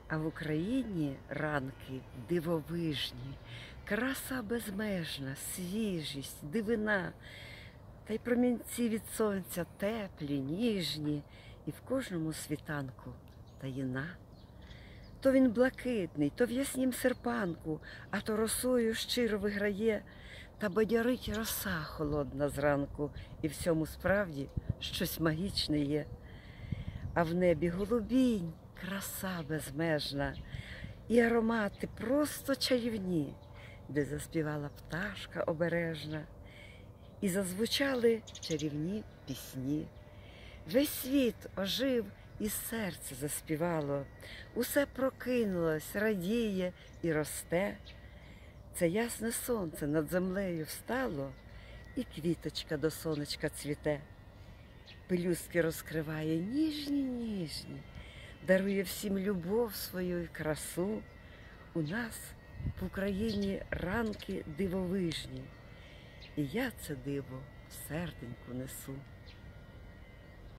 А в Україні ранки дивовижні, краса безмежна, свіжість, дивина, та й промінці від сонця теплі, ніжні, і в кожному світанку таїна. То він блакитний, то в яснім серпанку, а то росою щиро виграє, та бадьорить роса холодна зранку, і в цьому справді щось магічне є. А в небі голубінь, краса безмежна, і аромати просто чарівні, де заспівала пташка обережна, і зазвучали чарівні пісні. Весь світ ожив, і серце заспівало, усе прокинулось, радіє і росте. Це ясне сонце над землею встало, і квіточка до сонечка цвіте. Пелюстки розкриває ніжні-ніжні, дарує всім любов свою і красу. У нас в Україні ранки дивовижні, і я це диво в серденьку несу.